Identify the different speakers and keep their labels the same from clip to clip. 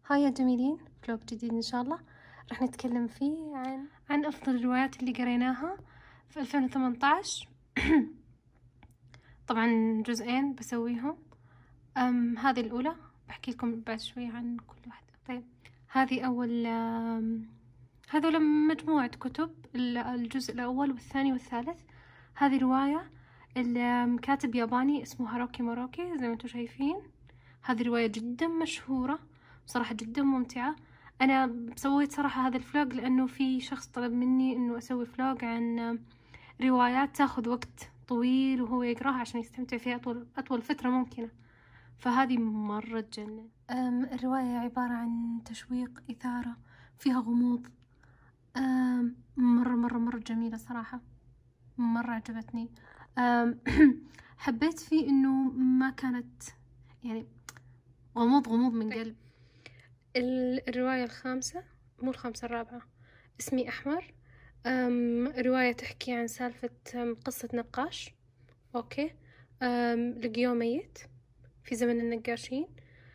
Speaker 1: هاي يا جميلين، فلوق جديد إن شاء الله راح نتكلم فيه عن أفضل الروايات اللي قريناها في 2018. طبعا جزئين بسويهم. هذه الأولى بحكي لكم بعد شوي عن كل واحدة. طيب هذه هذول مجموعة كتب، الجزء الأول والثاني والثالث. هذه رواية الكاتب ياباني اسمه هاروكي موراكي زي ما انتم شايفين. هذه رواية جدا مشهورة صراحة، جدا ممتعة. أنا سويت صراحة هذا الفلوج لأنه في شخص طلب مني أنه أسوي فلوج عن روايات تاخذ وقت طويل وهو يقراها عشان يستمتع فيها أطول فترة ممكنة، فهذه مرة تجنن. الرواية عبارة عن تشويق، إثارة، فيها غموض. مرة مرة مرة جميلة صراحة، مرة عجبتني. حبيت فيه إنه ما كانت يعني غموض من قلب. الرواية الخامسة، مو الخامسة، الرابعة، اسمي أحمر. رواية تحكي عن سالفة قصة نقاش، أوكي. لقيوه ميت في زمن النقاشين.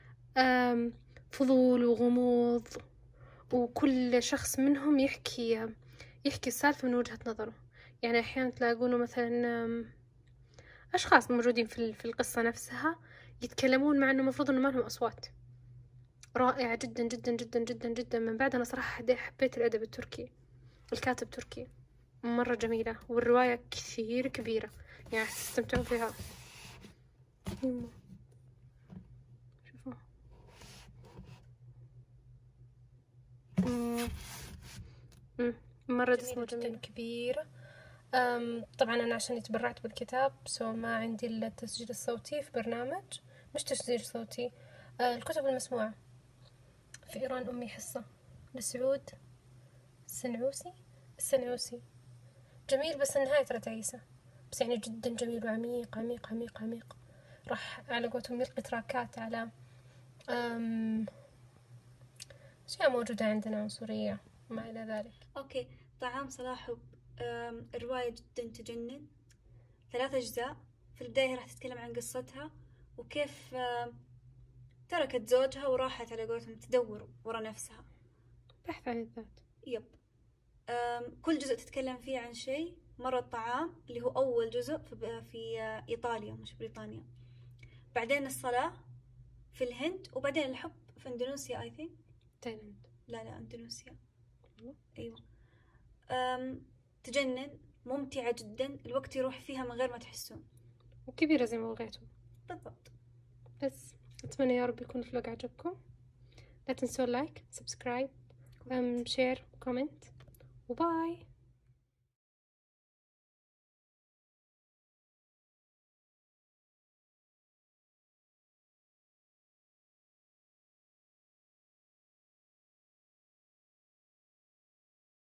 Speaker 1: فضول وغموض، وكل شخص منهم يحكي السالفة من وجهة نظره. يعني أحيانا تلاقونه مثلا أشخاص موجودين في القصة نفسها يتكلمون مع أنه مفروض أنه ما لهم أصوات. رائعة جدا جدا جدا جدا جدا. من بعد أنا صراحة حبيت الأدب التركي، الكاتب تركي، مرة جميلة، والرواية كثير كبيرة يعني تستمتعون فيها. شوفوا مرة جميلة جدا كبيرة. طبعا أنا عشان تبرعت بالكتاب ما عندي إلا التسجيل الصوتي في برنامج، مش تسجيل صوتي، الكتب المسموعة. في إيران أمي حصة لسعود السنعوسي. جميل، بس النهاية ترى تعيسة، بس يعني جدا جميل وعميق عميق عميق عميق. راح على قولتهم يلقي تراكات على أشياء موجودة عندنا، عنصرية وما إلى ذلك.
Speaker 2: أوكي، طعام صلاح الرواية جدا تجنن، 3 أجزاء. في البداية راح تتكلم عن قصتها وكيف تركت زوجها وراحت على قولتهم تدور ورا نفسها،
Speaker 1: بحث عن الذات.
Speaker 2: يب. كل جزء تتكلم فيه عن شيء. مرة الطعام اللي هو أول جزء في إيطاليا مش بريطانيا، بعدين الصلاة في الهند، وبعدين الحب في إندونيسيا I think.
Speaker 1: تايلاند.
Speaker 2: لا إندونيسيا. أيوة. تجنن، ممتعة جدا، الوقت يروح فيها من غير ما تحسون،
Speaker 1: وكبيرة زي ما بغيتوا
Speaker 2: بالضبط.
Speaker 1: بس أتمنى يا رب يكون الفلوق عجبكم. لا تنسوا لايك، سبسكرايب، شير، كومنت، وباي.